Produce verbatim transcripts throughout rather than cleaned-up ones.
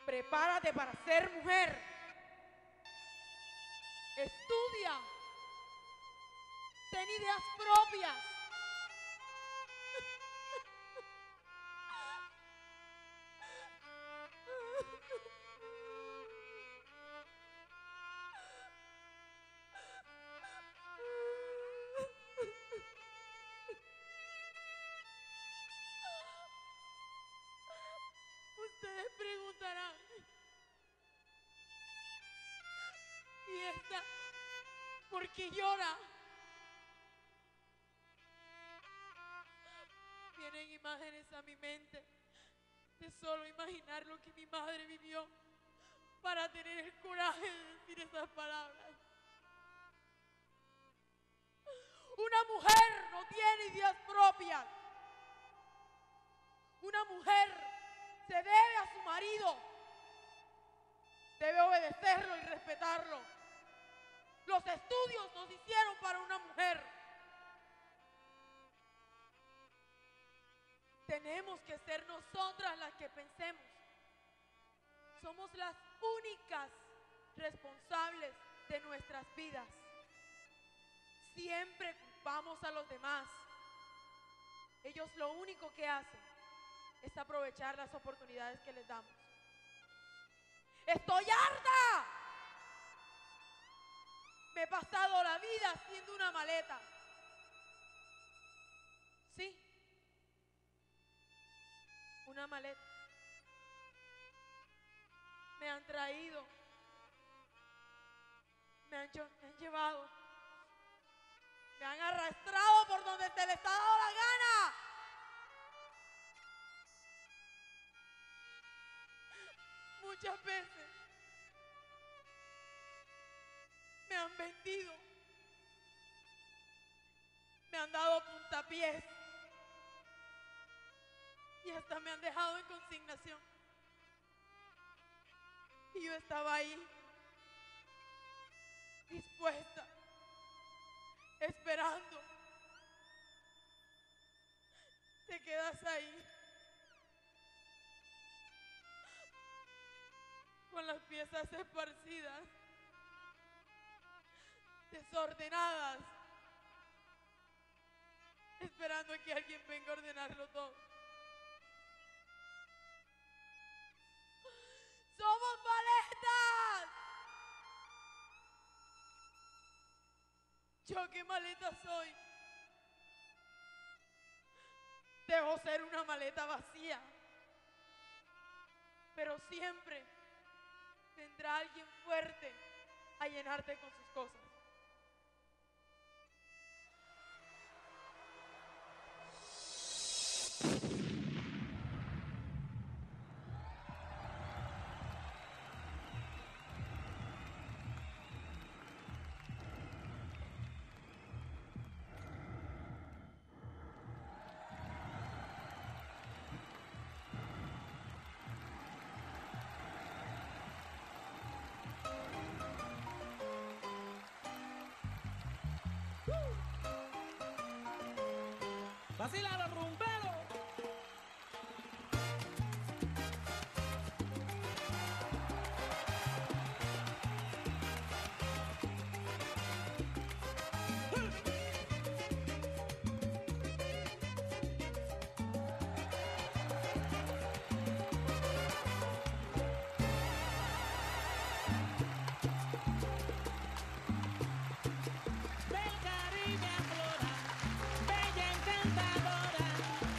Prepárate para ser mujer. Estudia. Ten ideas propias. Ustedes preguntarán, ¿y esta por qué llora? Vienen imágenes a mi mente de solo imaginar lo que mi madre vivió para tener el coraje de decir esas palabras. Una mujer no tiene ideas propias. Una mujer se debe a su marido, debe obedecerlo y respetarlo. Los estudios nos hicieron para una mujer. Tenemos que ser nosotras las que pensemos. Somos las únicas responsables de nuestras vidas. Siempre culpamos a los demás. Ellos lo único que hacen es aprovechar las oportunidades que les damos. ¡Estoy harta! Me he pasado la vida haciendo una maleta. Sí, una maleta. Me han traído, me han, me han llevado, me han arrastrado por donde se les ha dado la gana. Muchas veces me han vendido, me han dado puntapiés y hasta me han dejado en consignación. Y yo estaba ahí, dispuesta, esperando. Te quedas ahí, con las piezas esparcidas, desordenadas, esperando a que alguien venga a ordenarlo todo. ¡Somos maletas! ¿Yo qué maleta soy? Debo ser una maleta vacía, pero siempre vendrá alguien fuerte a llenarte con sus cosas. ¡Vacila los rumberos! Del Caribe aflora, bella encantadora.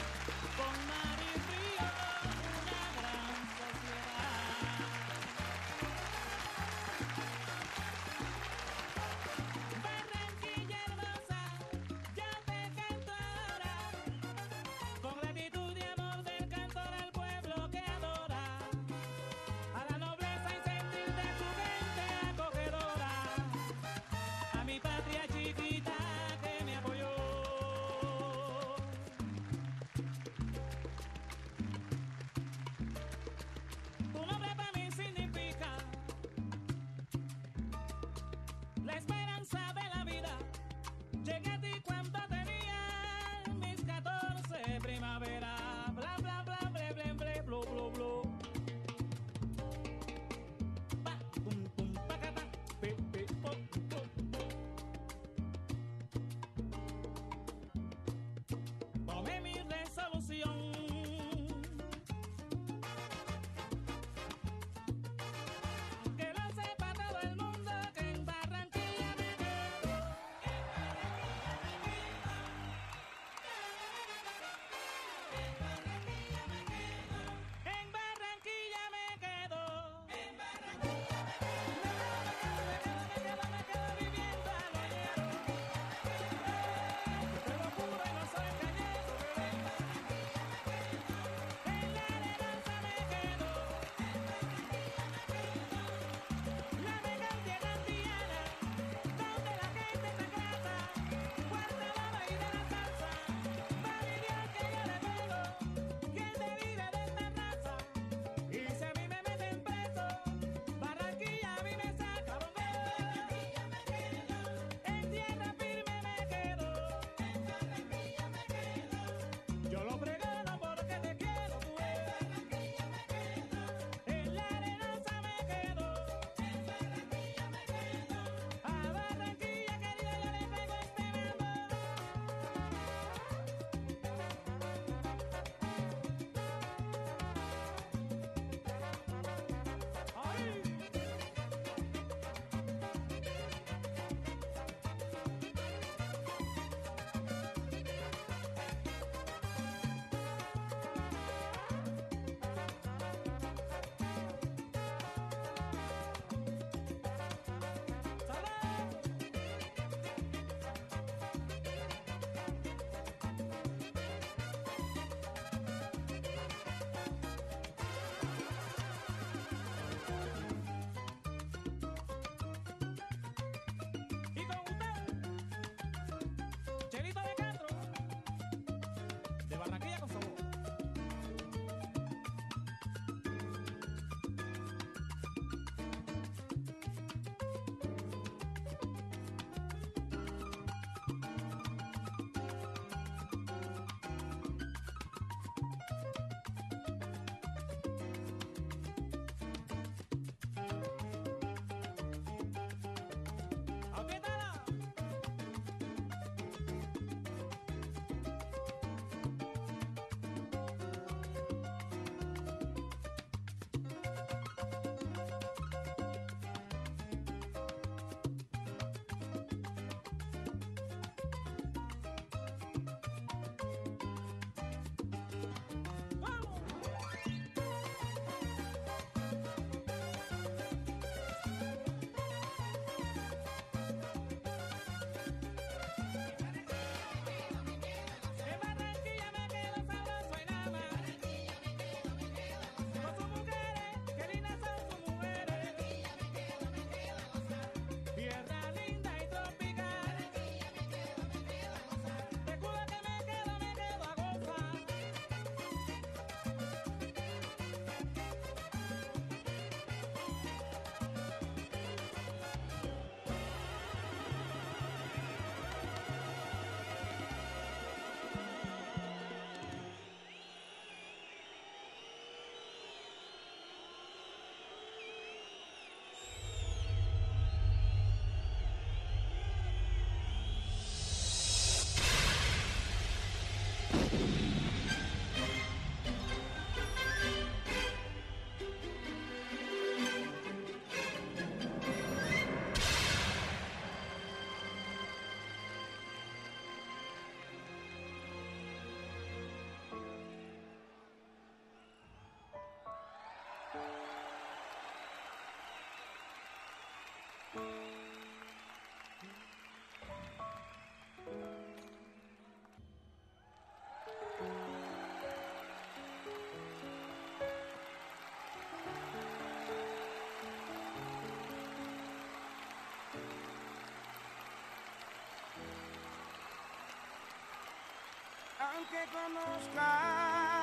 aunque conozca